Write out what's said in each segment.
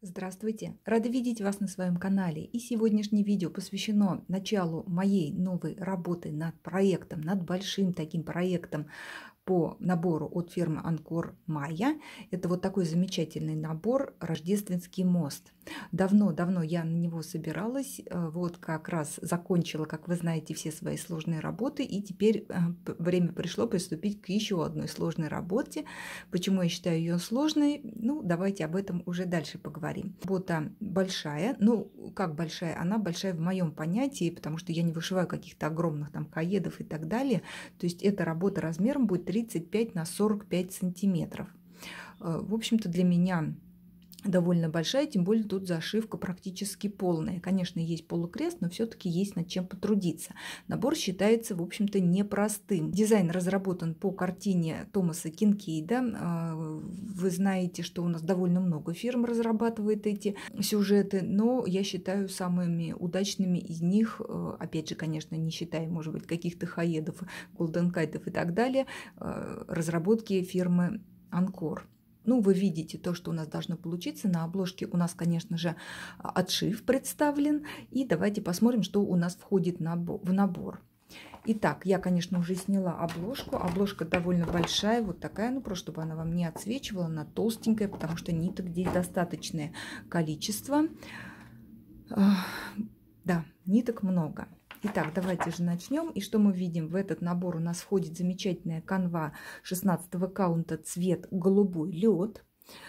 Здравствуйте! Рада видеть вас на своем канале. И сегодняшнее видео посвящено началу моей новой работы над проектом, над большим таким проектом по набору от фирмы Анкор Майя. Это вот такой замечательный набор «Рождественский мост». Давно-давно я на него собиралась, вот как раз закончила, как вы знаете, все свои сложные работы, и теперь время пришло приступить к еще одной сложной работе. Почему я считаю ее сложной? Ну, давайте об этом уже дальше поговорим. Работа большая, ну, как большая? Она большая в моем понятии, потому что я не вышиваю каких-то огромных там каедов и так далее. То есть эта работа размером будет 35 на 45 сантиметров. В общем-то, для меня довольно большая, тем более тут зашивка практически полная. Конечно, есть полукрест, но все-таки есть над чем потрудиться. Набор считается, в общем-то, непростым. Дизайн разработан по картине Томаса Кинкейда. Вы знаете, что у нас довольно много фирм разрабатывает эти сюжеты, но я считаю самыми удачными из них, опять же, конечно, не считая, может быть, каких-то хаедов, голденкайтов и так далее, разработки фирмы Анкор. Ну, вы видите то, что у нас должно получиться. На обложке у нас, конечно же, отшив представлен. И давайте посмотрим, что у нас входит в набор. Итак, я, конечно, уже сняла обложку. Обложка довольно большая, вот такая, ну, просто чтобы она вам не отсвечивала, она толстенькая, потому что ниток здесь достаточное количество. Да, ниток много. Итак, давайте же начнем. И что мы видим? В этот набор у нас входит замечательная канва 16-го каунта, цвет голубой лед.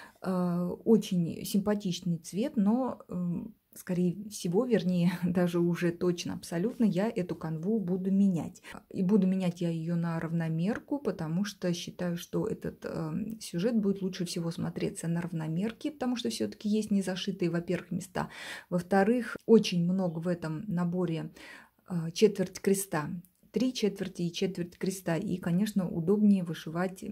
Очень симпатичный цвет, но, скорее всего, вернее, даже уже точно, абсолютно, я эту канву буду менять. И буду менять я ее на равномерку, потому что считаю, что этот сюжет будет лучше всего смотреться на равномерке, потому что все-таки есть незашитые, во-первых, места. Во-вторых, очень много в этом наборе четверть креста, 3 четверти и четверть креста. И, конечно, удобнее вышивать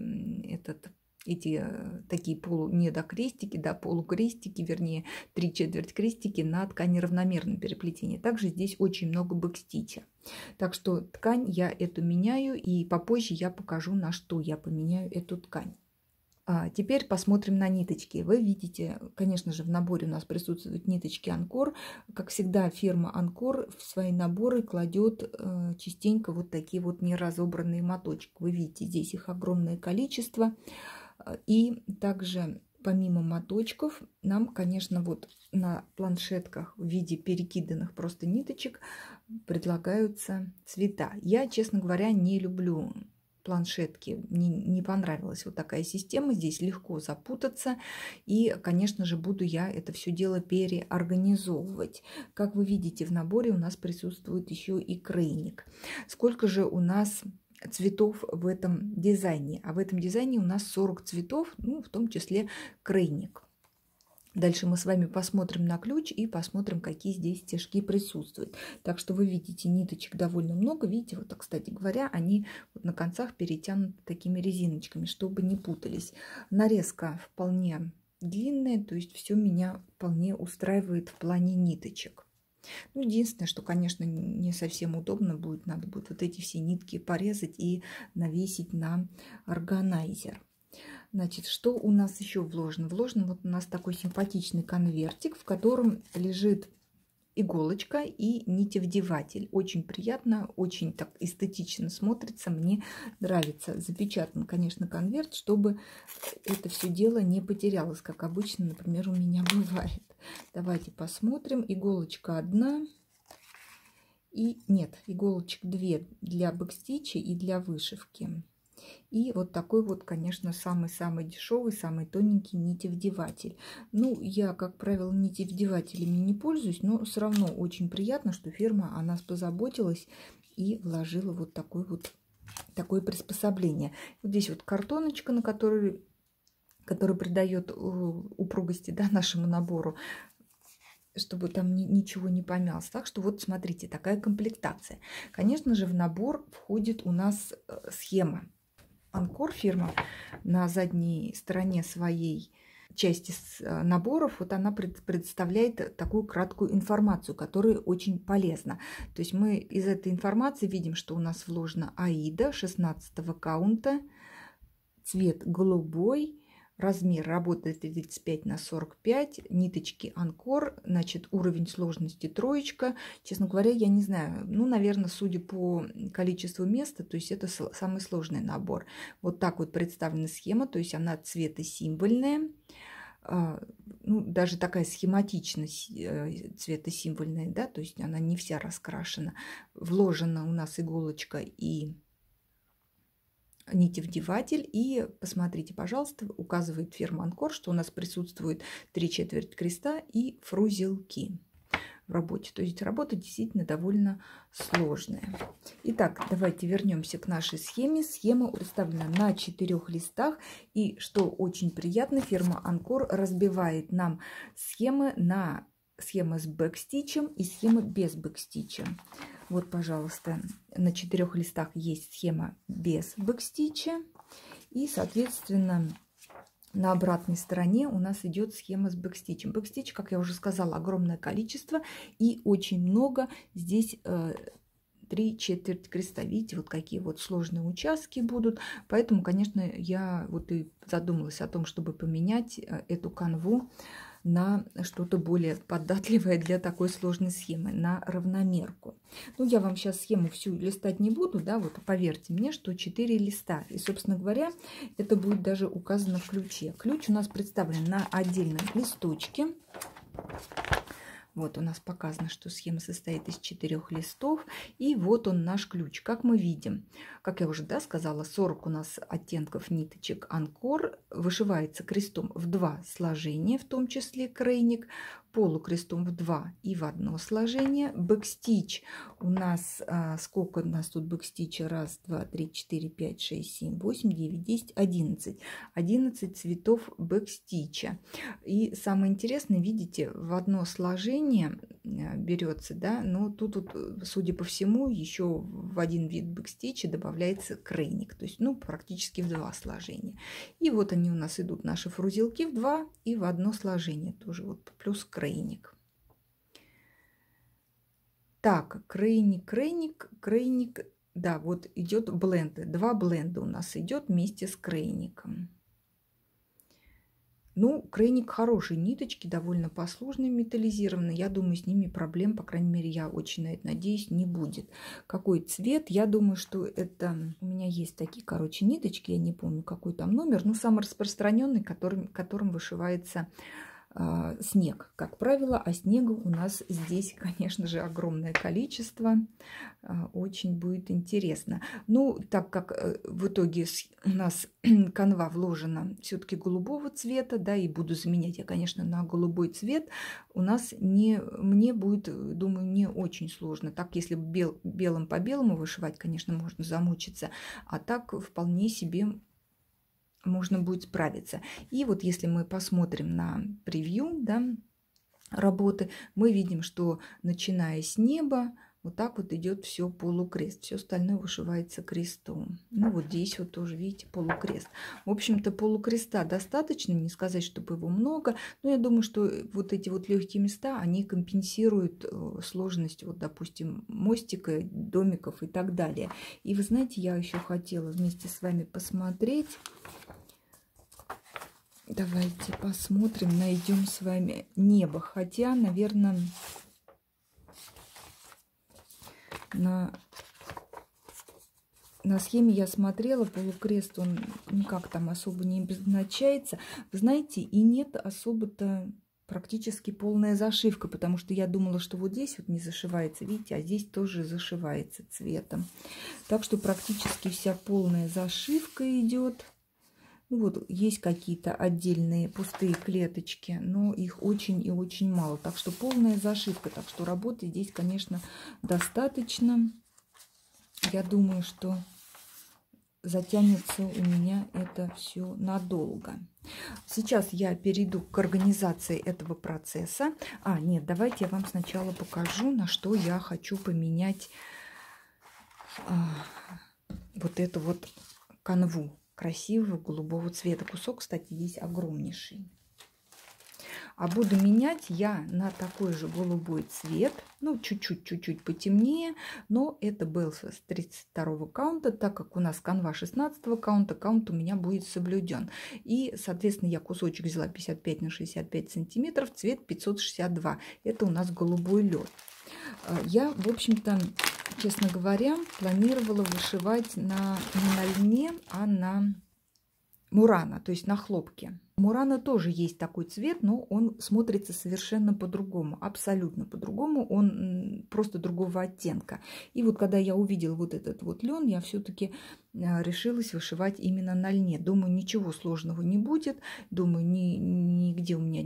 эти такие недокрестики, да, полукрестики, вернее, 3 четверть крестики на ткани равномерном переплетении. Также здесь очень много бэкстича. Так что ткань я эту меняю, и попозже я покажу, на что я поменяю эту ткань. Теперь посмотрим на ниточки. Вы видите, конечно же, в наборе у нас присутствуют ниточки Анкор. Как всегда, фирма Анкор в свои наборы кладет частенько вот такие вот неразобранные моточки. Вы видите, здесь их огромное количество. И также, помимо моточков, нам, конечно, вот на планшетках в виде перекиданных просто ниточек предлагаются цвета. Я, честно говоря, не люблю планшетки, не понравилась вот такая система, здесь легко запутаться, и, конечно же, буду я это все дело переорганизовывать. Как вы видите, в наборе у нас присутствует еще и крейник. Сколько же у нас цветов в этом дизайне? А в этом дизайне у нас 40 цветов, ну, в том числе крейник. Дальше мы с вами посмотрим на ключ и посмотрим, какие здесь стежки присутствуют. Так что вы видите, ниточек довольно много. Видите, вот, кстати говоря, они вот на концах перетянуты такими резиночками, чтобы не путались. Нарезка вполне длинная, то есть все меня вполне устраивает в плане ниточек. Ну, единственное, что, конечно, не совсем удобно будет, надо будет вот эти все нитки порезать и навесить на органайзер. Значит, что у нас еще вложено? Вложен вот у нас такой симпатичный конвертик, в котором лежит иголочка и нитевдеватель. Очень приятно, очень так эстетично смотрится, мне нравится. Запечатан, конечно, конверт, чтобы это все дело не потерялось, как обычно, например, у меня бывает. Давайте посмотрим. Иголочка одна. И нет, иголочек 2 для бэкстича и для вышивки. И вот такой вот, конечно, самый-самый дешевый, самый тоненький нитевдеватель. Ну, я, как правило, нитевдевателями не пользуюсь, но все равно очень приятно, что фирма о нас позаботилась и вложила вот такое приспособление. Вот здесь вот картоночка, на которой придает упругости, да, нашему набору, чтобы там ничего не помялось. Так что вот смотрите, такая комплектация. Конечно же, в набор входит у нас схема. Анкор фирма на задней стороне своей части наборов, вот она представляет такую краткую информацию, которая очень полезна. То есть мы из этой информации видим, что у нас вложена Аида 16-го каунта, цвет голубой, Размер работы 35 на 45, ниточки Анкор, значит, уровень сложности троечка. Честно говоря, я не знаю, ну, наверное, судя по количеству места, то есть это самый сложный набор. Вот так вот представлена схема, то есть она цветосимвольная. Ну, даже такая схематичность цветосимвольная, да, то есть она не вся раскрашена. Вложена у нас иголочка и нитевдеватель. И посмотрите, пожалуйста, указывает фирма Анкор, что у нас присутствует 3/4 креста и фрузелки в работе. То есть работа действительно довольно сложная. Итак, давайте вернемся к нашей схеме. Схема представлена на 4 листах. И что очень приятно, фирма Анкор разбивает нам схемы на схемы с бэкстичем и схемы без бэкстича. Вот, пожалуйста, на 4 листах есть схема без бэкстича. И, соответственно, на обратной стороне у нас идет схема с бэкстичем. Бэкстич, как я уже сказала, огромное количество и очень много. Здесь 3/4 креста. Видите, вот какие вот сложные участки будут. Поэтому, конечно, я вот и задумалась о том, чтобы поменять эту канву на что-то более податливое для такой сложной схемы, на равномерку. Ну, я вам сейчас схему всю листать не буду, да, вот поверьте мне, что 4 листа. И, собственно говоря, это будет даже указано в ключе. Ключ у нас представлен на отдельном листочке. Вот у нас показано, что схема состоит из 4 листов. И вот он наш ключ. Как мы видим, как я уже сказала, 40 у нас оттенков ниточек Анкор. Вышивается крестом в 2 сложения, в том числе крейник. Полукрестом в 2 и в 1 сложение. Бэкстич у нас, сколько у нас тут бэкстича? 1, 2, 3, 4, 5, 6, 7, 8, 9, 10, 11. 11 цветов бэкстича. И самое интересное, видите, в 1 сложение берется, да, но тут, судя по всему, еще в 1 вид бэкстича добавляется крейник. То есть, ну, практически в 2 сложения. И вот они у нас идут, наши фрузелки в 2 и в 1 сложение. Тоже вот плюс крейник. Так, крейник. Да, вот идет бленд. 2 бленда у нас идет вместе с крейником. Ну, крейник хороший, ниточки довольно послушные, металлизированные. Я думаю, с ними проблем, по крайней мере, я очень на это надеюсь, не будет. Какой цвет? Я думаю, что это... У меня есть такие, короче, ниточки, я не помню, какой там номер, но самый распространенный, которым вышивается снег, как правило, а снега у нас здесь, конечно же, огромное количество. Очень будет интересно. Ну, так как в итоге у нас канва вложена все-таки голубого цвета, да, и буду заменять я, конечно, на голубой цвет, у нас мне будет, думаю, не очень сложно. Так, если белым по белому вышивать, конечно, можно замучиться, а так вполне себе можно будет справиться. И вот если мы посмотрим на превью, да, работы, мы видим, что начиная с неба, вот так вот идет все полукрест. Все остальное вышивается крестом. Ну вот здесь вот тоже, видите, полукрест. В общем-то, полукреста достаточно, не сказать, чтобы его много, но я думаю, что вот эти вот легкие места, они компенсируют сложность, вот, допустим, мостика, домиков и так далее. И вы знаете, я еще хотела вместе с вами посмотреть. Давайте посмотрим, найдем с вами небо. Хотя, наверное, на схеме я смотрела, полукрест, он никак там особо не обозначается. Вы знаете, и нет особо-то практически полная зашивка, потому что я думала, что вот здесь вот не зашивается, видите, а здесь тоже зашивается цветом. Так что практически вся полная зашивка идет. Ну, вот есть какие-то отдельные пустые клеточки, но их очень и очень мало. Так что полная зашивка. Так что работы здесь, конечно, достаточно. Я думаю, что затянется у меня это все надолго. Сейчас я перейду к организации этого процесса. Нет, давайте я вам сначала покажу, на что я хочу поменять вот эту вот канву красивого голубого цвета. Кусок, кстати, здесь огромнейший. А буду менять я на такой же голубой цвет, ну, чуть-чуть потемнее, но это был с 32 каунта, так как у нас канва 16 каунта, каунт у меня будет соблюден. И, соответственно, я кусочек взяла 55 на 65 сантиметров, цвет 562. Это у нас голубой лед. Я, в общем-то, честно говоря, планировала вышивать не на льне, а на мурана, то есть на хлопке. У мурана тоже есть такой цвет, но он смотрится совершенно по-другому, абсолютно по-другому, он просто другого оттенка. И вот когда я увидела вот этот вот лен, я все-таки решилась вышивать именно на льне. Думаю, ничего сложного не будет, думаю, нигде у меня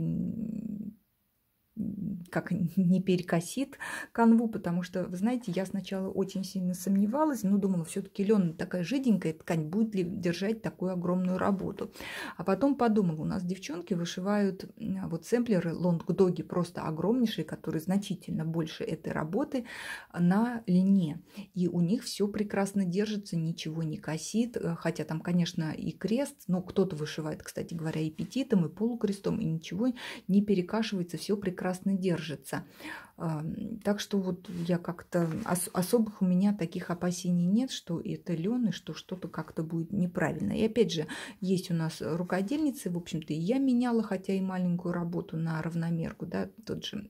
как не перекосит канву, потому что, вы знаете, я сначала очень сильно сомневалась, но думала, все-таки лен такая жиденькая ткань, будет ли держать такую огромную работу. А потом подумала, у нас девчонки вышивают вот сэмплеры лонгдоги, просто огромнейшие, которые значительно больше этой работы на льне. И у них все прекрасно держится, ничего не косит, хотя там, конечно, и крест, но кто-то вышивает, кстати говоря, и петитом, и полукрестом, и ничего не перекашивается, все прекрасно держится. Так что вот я как-то особых у меня таких опасений нет, что это лен и что что-то как-то будет неправильно. И опять же, есть у нас рукодельницы, в общем-то, и я меняла, хотя и маленькую работу на равномерку, да, тот же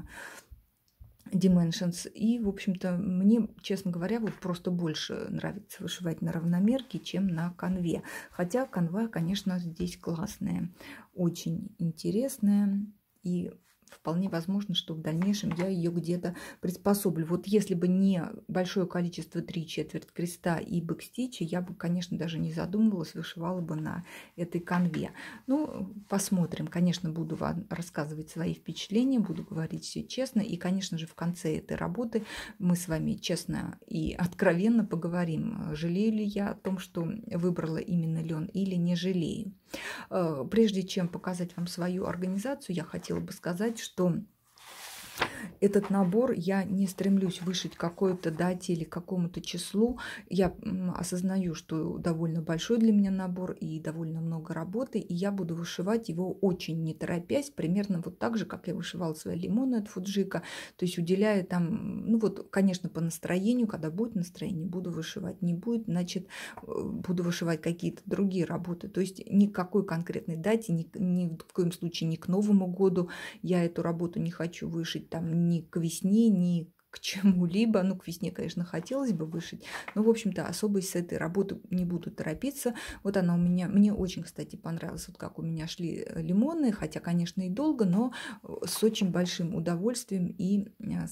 Dimensions. И, в общем-то, мне, честно говоря, вот просто больше нравится вышивать на равномерке, чем на канве. Хотя канва, конечно, здесь классная, очень интересная. И вполне возможно, что в дальнейшем я ее где-то приспособлю. Вот если бы не большое количество 3/4 креста и бэкстичи, я бы, конечно, даже не задумывалась, вышивала бы на этой канве. Ну, посмотрим. Конечно, буду вам рассказывать свои впечатления, буду говорить все честно. И, конечно же, в конце этой работы мы с вами честно и откровенно поговорим, жалею ли я о том, что выбрала именно лен, или не жалею. Прежде чем показать вам свою организацию, я хотела бы сказать, что этот набор я не стремлюсь вышить какой-то дате или какому-то числу. Я осознаю, что довольно большой для меня набор и довольно много работы, и я буду вышивать его очень не торопясь, примерно вот так же, как я вышивала свои лимоны от Фуджика, то есть уделяя там, ну вот, конечно, по настроению, когда будет настроение, буду вышивать, не будет, значит, буду вышивать какие-то другие работы, то есть никакой конкретной дате, ни в коем случае не к Новому году я эту работу не хочу вышить, там, ни к весне, ни к чему-либо. Ну, к весне, конечно, хотелось бы вышить, но, в общем-то, особо с этой работы не буду торопиться. Вот она у меня, мне очень, кстати, понравилось, вот как у меня шли лимоны, хотя, конечно, и долго, но с очень большим удовольствием и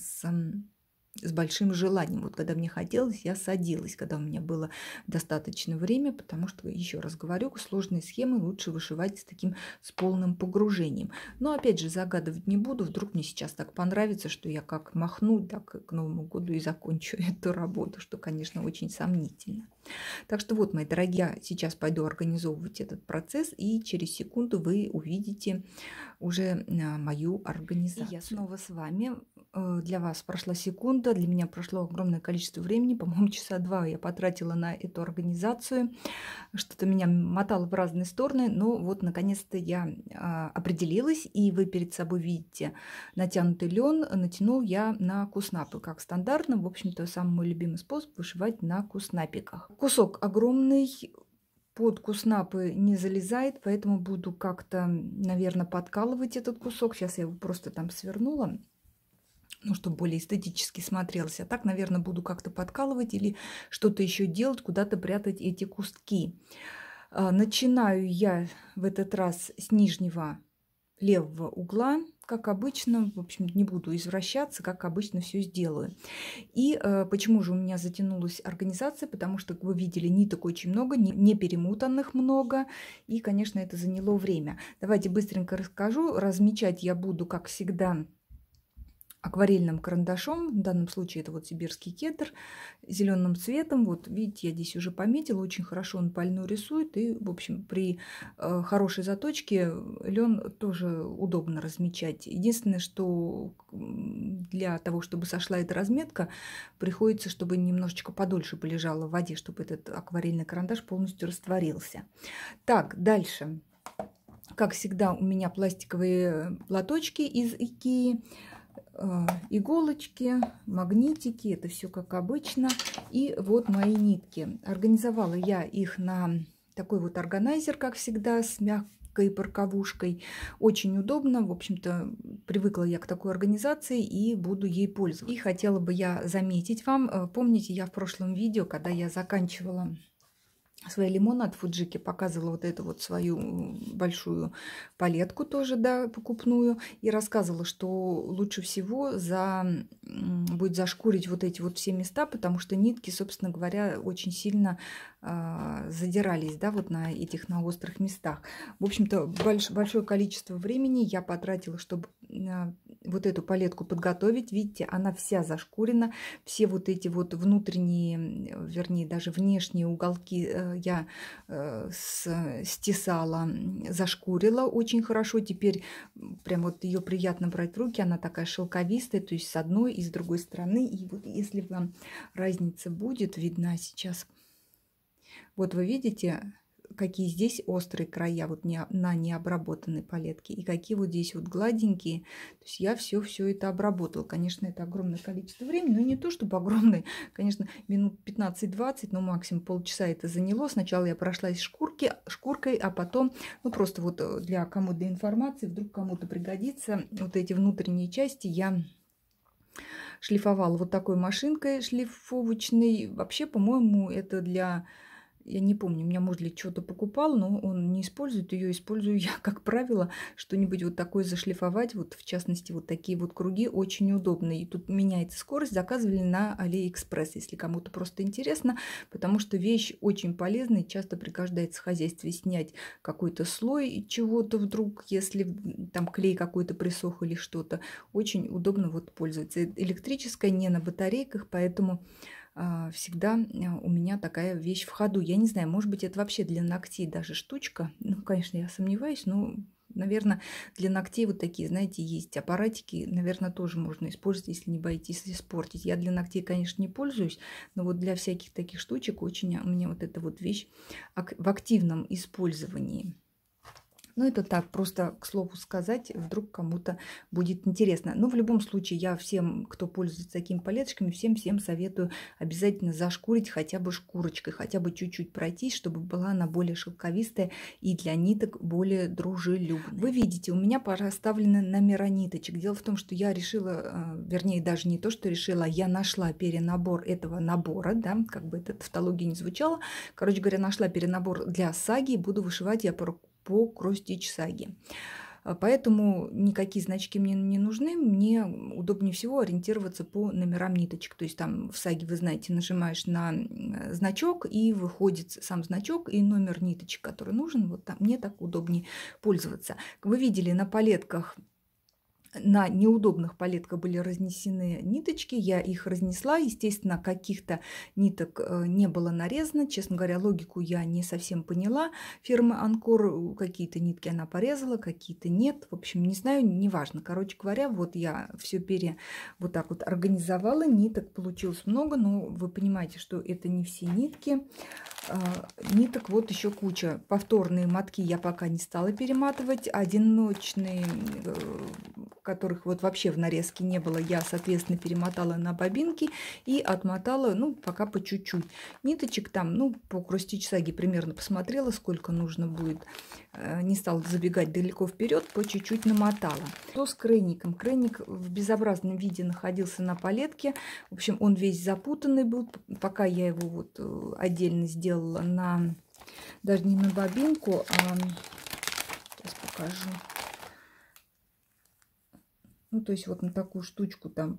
с большим желанием. Вот когда мне хотелось, я садилась, когда у меня было достаточно времени, потому что, еще раз говорю, сложные схемы лучше вышивать с полным погружением. Но, опять же, загадывать не буду. Вдруг мне сейчас так понравится, что я как махну, так к Новому году и закончу эту работу, что, конечно, очень сомнительно. Так что вот, мои дорогие, я сейчас пойду организовывать этот процесс, и через секунду вы увидите уже мою организацию. И я снова с вами. Для вас прошла секунда, для меня прошло огромное количество времени, по-моему, часа 2 я потратила на эту организацию, что-то меня мотало в разные стороны, но вот наконец-то я определилась, и вы перед собой видите натянутый лен, натянул я на куснапы, как стандартно, в общем-то, самый мой любимый способ вышивать на куснапиках. Кусок огромный, под куснапы не залезает, поэтому буду как-то, наверное, подкалывать этот кусок, сейчас я его просто там свернула, ну, чтобы более эстетически смотрелось. А так, наверное, буду как-то подкалывать или что-то еще делать, куда-то прятать эти куски. Начинаю я в этот раз с нижнего левого угла, как обычно. В общем, не буду извращаться, как обычно все сделаю. И почему же у меня затянулась организация? Потому что, как вы видели, ниток очень много, не перемутанных много. И, конечно, это заняло время. Давайте быстренько расскажу. Размечать я буду, как всегда, акварельным карандашом, в данном случае это вот сибирский кедр, зеленым цветом. Вот видите, я здесь уже пометила, очень хорошо он по льну рисует, и, в общем, при хорошей заточке лен тоже удобно размечать. Единственное, что для того, чтобы сошла эта разметка, приходится, чтобы немножечко подольше полежала в воде, чтобы этот акварельный карандаш полностью растворился. Так, дальше. Как всегда, у меня пластиковые платочки из Икеи, иголочки, магнитики, это все как обычно. И вот мои нитки. Организовала я их на такой вот органайзер, как всегда, с мягкой парковушкой. Очень удобно, в общем-то, привыкла я к такой организации и буду ей пользоваться. И хотела бы я заметить вам, помните, я в прошлом видео, когда я заканчивала свои лимоны от Фуджики, показывала вот эту вот свою большую палетку тоже, да, покупную, и рассказывала, что лучше всего будет зашкурить вот эти вот все места, потому что нитки, собственно говоря, очень сильно задирались, да, вот на острых местах. В общем-то, большое количество времени я потратила, чтобы вот эту палетку подготовить. Видите, она вся зашкурена, все вот эти вот внутренние, вернее, даже внешние уголки я стесала, зашкурила очень хорошо. Теперь прям вот ее приятно брать в руки, она такая шелковистая, то есть с одной и с другой стороны. И вот если вам разница будет видна сейчас, вот вы видите, какие здесь острые края вот на необработанной палетке, и какие вот здесь вот гладенькие. То есть я все это обработала. Конечно, это огромное количество времени, но не то чтобы огромное, конечно, минут 15-20, но максимум полчаса это заняло. Сначала я прошлась шкуркой, а потом, ну просто вот для кому-то информации, вдруг кому-то пригодится, вот эти внутренние части я шлифовала вот такой машинкой шлифовочной. Вообще, по-моему, это для... Я не помню, у меня муж для чего-то покупал, но он не использует ее, использую я, как правило, что-нибудь вот такое зашлифовать, вот в частности вот такие вот круги очень удобные. И тут меняется скорость, заказывали на AliExpress, если кому-то просто интересно, потому что вещь очень полезная, часто пригождается в хозяйстве снять какой-то слой чего-то вдруг, если там клей какой-то присох или что-то, очень удобно вот пользоваться. Электрическая, не на батарейках, поэтому... всегда у меня такая вещь в ходу. Я не знаю, может быть, это вообще для ногтей даже штучка. Ну, конечно, я сомневаюсь, но, наверное, для ногтей вот такие, знаете, есть аппаратики. Наверное, тоже можно использовать, если не боитесь испортить. Я для ногтей, конечно, не пользуюсь, но вот для всяких таких штучек очень у меня вот эта вот вещь в активном использовании. Ну, это так, просто к слову сказать, вдруг кому-то будет интересно. Но в любом случае, я всем, кто пользуется такими палеточками, всем советую обязательно зашкурить хотя бы шкурочкой, хотя бы чуть-чуть пройтись, чтобы была она более шелковистая и для ниток более дружелюбная. Вы видите, у меня расставлены номера ниточек. Дело в том, что я решила, вернее, даже не то, что решила, я нашла перенабор этого набора, да, как бы это тавтология не звучала. Короче говоря, нашла перенабор для саги, буду вышивать я по кросс-стич саги. Поэтому никакие значки мне не нужны. Мне удобнее всего ориентироваться по номерам ниточек. То есть там в саге, вы знаете, нажимаешь на значок, и выходит сам значок и номер ниточек, который нужен. Вот там мне так удобнее пользоваться. Вы видели на палетках, на неудобных палетках были разнесены ниточки, я их разнесла. Естественно, каких-то ниток не было нарезано. Честно говоря, логику я не совсем поняла. Фирмы Анкор, какие-то нитки она порезала, какие-то нет. В общем, не знаю, неважно. Короче говоря, вот я все вот так вот организовала. Ниток получилось много, но вы понимаете, что это не все нитки. Ниток вот еще куча. Повторные мотки я пока не стала перематывать. Одиночные, которых вот вообще в нарезке не было, я, соответственно, перемотала на бобинки и отмотала, ну, пока по чуть-чуть. Ниточек там, ну, по кросс-стич саге примерно посмотрела, сколько нужно будет. Не стала забегать далеко вперед, по чуть-чуть намотала. Что с крейником? Крейник в безобразном виде находился на палетке. В общем, он весь запутанный был. Пока я его вот отдельно сделала даже не на бобинку, а сейчас покажу. Ну, то есть вот на такую штучку там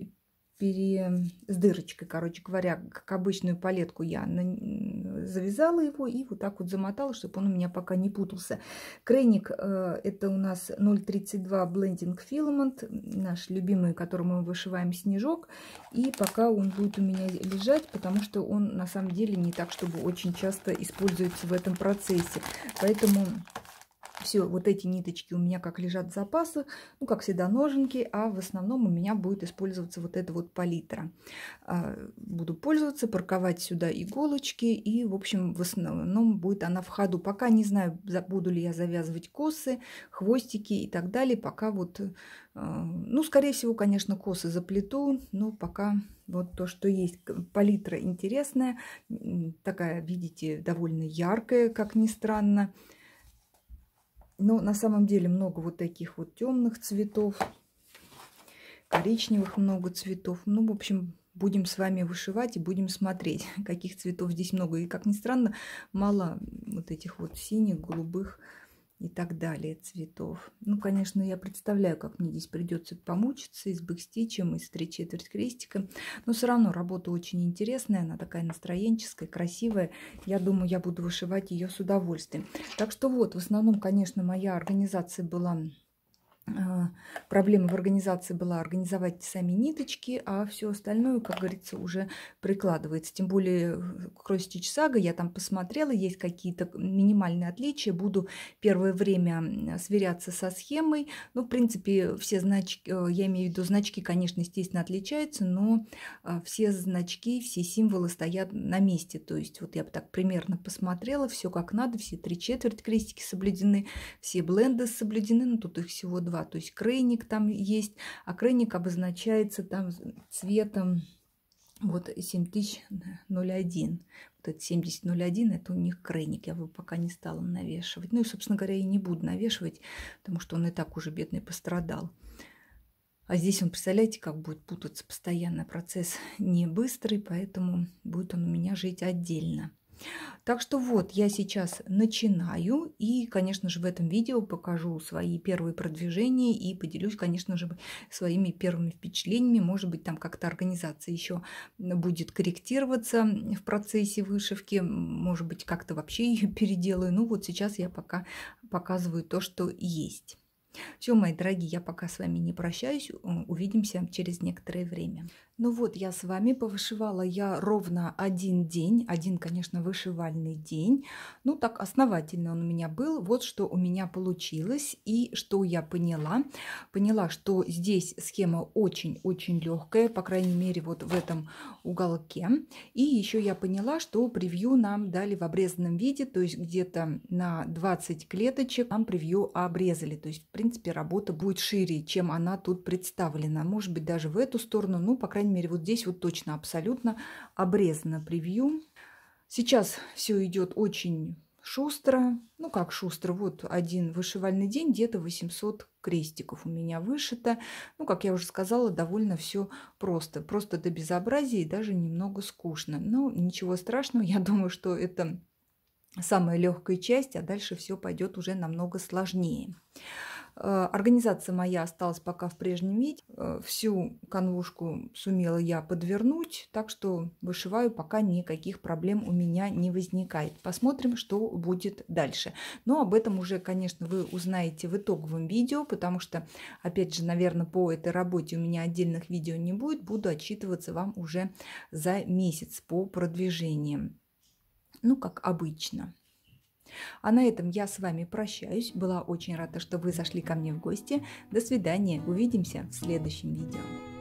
с дырочкой, короче говоря, как обычную палетку я завязала его и вот так вот замотала, чтобы он у меня пока не путался. Крейник это у нас 0,32 Blending Filament, наш любимый, которым мы вышиваем снежок. И пока он будет у меня лежать, потому что он на самом деле не так, чтобы очень часто используется в этом процессе. Поэтому... Все, вот эти ниточки у меня как лежат в запасах, ну, как всегда, ноженки, а в основном у меня будет использоваться вот эта вот палитра. Буду пользоваться, парковать сюда иголочки, и, в общем, в основном будет она в ходу. Пока не знаю, буду ли я завязывать косы, хвостики и так далее, пока вот, ну, скорее всего, конечно, косы заплету, но пока вот то, что есть. Палитра интересная, такая, видите, довольно яркая, как ни странно. Но на самом деле много вот таких вот темных цветов, коричневых много цветов. Ну, в общем, будем с вами вышивать и будем смотреть, каких цветов здесь много. И, как ни странно, мало вот этих вот синих, голубых и так далее цветов. Ну, конечно, я представляю, как мне здесь придется помучиться и с бэкстичем, и с 3/4 крестика. Но все равно работа очень интересная, она такая настроенческая, красивая. Я думаю, я буду вышивать ее с удовольствием. Так что вот, в основном, конечно, моя организация была... Проблема в организации была организовать сами ниточки, а все остальное, как говорится, уже прикладывается. Тем более Cross Stitch Saga, я там посмотрела, есть какие-то минимальные отличия. Буду первое время сверяться со схемой. Ну, в принципе, все значки, я имею в виду значки, конечно, естественно, отличаются, но все значки, все символы стоят на месте. То есть вот я бы так примерно посмотрела, все как надо, все 3/4 крестики соблюдены, все бленды соблюдены, ну, тут их всего 2. То есть крейник там есть, а крейник обозначается там цветом вот 7001. Вот это 7001, это у них крейник. Я бы пока не стала навешивать. Ну и, собственно говоря, и не буду навешивать, потому что он и так уже бедный пострадал. А здесь он, представляете, как будет путаться постоянно. Процесс не быстрый, поэтому будет он у меня жить отдельно. Так что вот, я сейчас начинаю, и, конечно же, в этом видео покажу свои первые продвижения и поделюсь, конечно же, своими первыми впечатлениями. Может быть, там как-то организация еще будет корректироваться в процессе вышивки, может быть, как-то вообще ее переделаю. Ну вот сейчас я пока показываю то, что есть. Все, мои дорогие, я пока с вами не прощаюсь, увидимся через некоторое время. Ну вот, я с вами повышивала я ровно один день, один, конечно, вышивальный день. Ну так основательно он у меня был. Вот что у меня получилось и что я поняла. Поняла, что здесь схема очень-очень легкая, по крайней мере вот в этом уголке. И еще я поняла, что превью нам дали в обрезанном виде, то есть где-то на 20 клеточек нам превью обрезали. То есть, в принципе, работа будет шире, чем она тут представлена. Может быть, даже в эту сторону, ну, по крайней мере, вот здесь вот точно абсолютно обрезано превью. Сейчас все идет очень шустро. Ну, как шустро, вот один вышивальный день, где-то 800 крестиков у меня вышито. Ну, как я уже сказала, довольно все просто. Просто до безобразия и даже немного скучно. Но ничего страшного, я думаю, что это самая легкая часть, а дальше все пойдет уже намного сложнее. Организация моя осталась пока в прежнем виде. Всю канвушку сумела я подвернуть, так что вышиваю, пока никаких проблем у меня не возникает. Посмотрим, что будет дальше. Но об этом уже, конечно, вы узнаете в итоговом видео, потому что, опять же, наверное, по этой работе у меня отдельных видео не будет. Буду отчитываться вам уже за месяц по продвижениям. Ну, как обычно. А на этом я с вами прощаюсь. Была очень рада, что вы зашли ко мне в гости. До свидания. Увидимся в следующем видео.